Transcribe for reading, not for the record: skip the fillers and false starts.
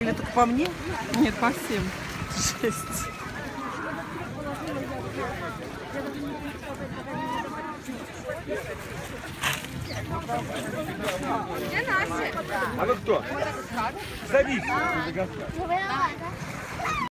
Это только по мне? Нет, по всем. Жесть. А вы кто? Зовите.